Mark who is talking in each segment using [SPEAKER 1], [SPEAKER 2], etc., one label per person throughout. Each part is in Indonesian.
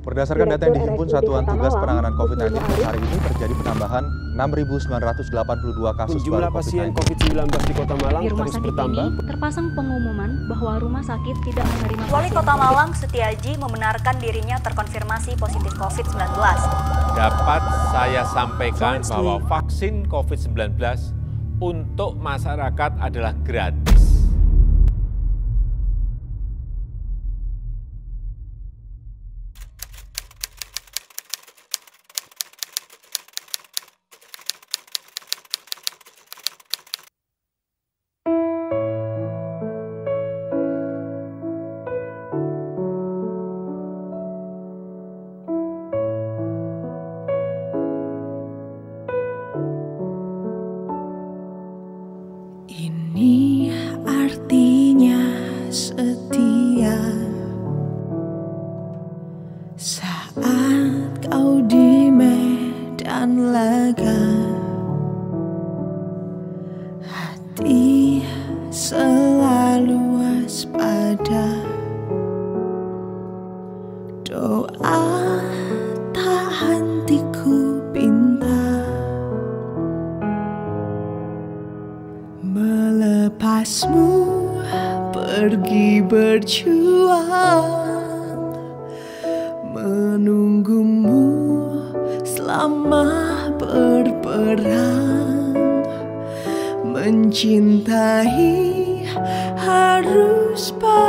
[SPEAKER 1] Berdasarkan data yang dihimpun Satuan Tugas Penanganan COVID-19 per hari ini terjadi penambahan 6.982 kasus
[SPEAKER 2] Jumlah
[SPEAKER 1] baru
[SPEAKER 2] pasien
[SPEAKER 1] COVID-19.
[SPEAKER 2] COVID-19 di Kota Malang
[SPEAKER 3] Di rumah
[SPEAKER 2] terus
[SPEAKER 3] sakit
[SPEAKER 2] bertambah.
[SPEAKER 3] ini terpasang pengumuman bahwa rumah sakit tidak menerima
[SPEAKER 4] Wali
[SPEAKER 3] pasien
[SPEAKER 4] Kota Malang Setiaji membenarkan dirinya terkonfirmasi positif COVID-19.
[SPEAKER 5] Dapat saya sampaikan bahwa vaksin COVID-19 untuk masyarakat adalah gratis.
[SPEAKER 6] Ini artinya setia saat kau di medan laga, hati selalu waspada, doa tak hentiku pinta. Melepasmu pergi berjuang, menunggumu selama berperang. Mencintai harus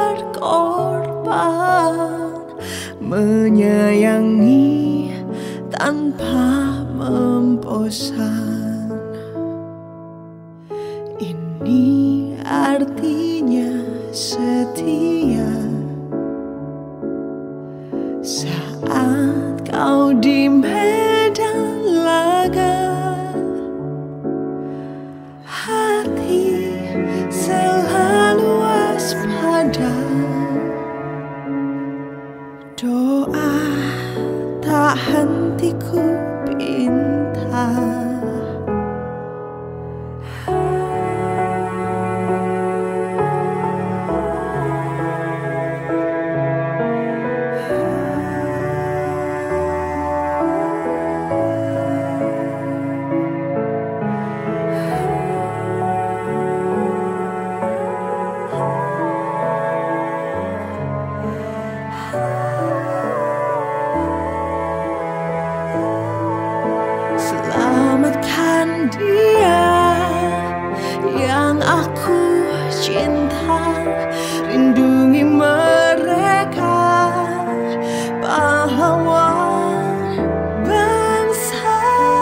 [SPEAKER 6] berkorban, menyayangi tanpa membosan. Ini artinya setia saat kau di medan laga, hati selalu waspada, doa tak hentiku pinta. Selamatkan dia yang aku cinta, lindungi mereka pahlawan bangsa.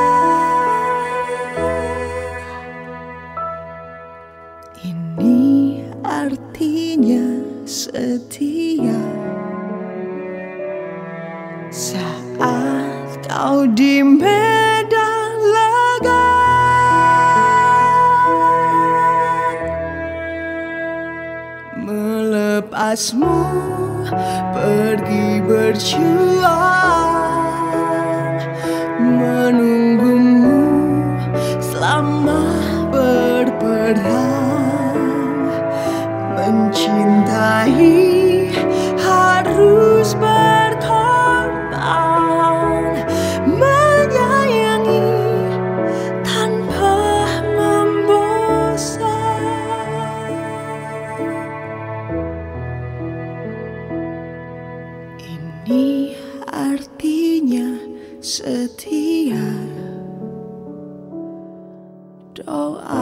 [SPEAKER 6] Ini artinya setia saat kau di medan laga, melepasmu pergi berjuang, menunggumu selama berperang. Mencintai harus berkorban, menyayangi tanpa membosan. Ini artinya setia, doa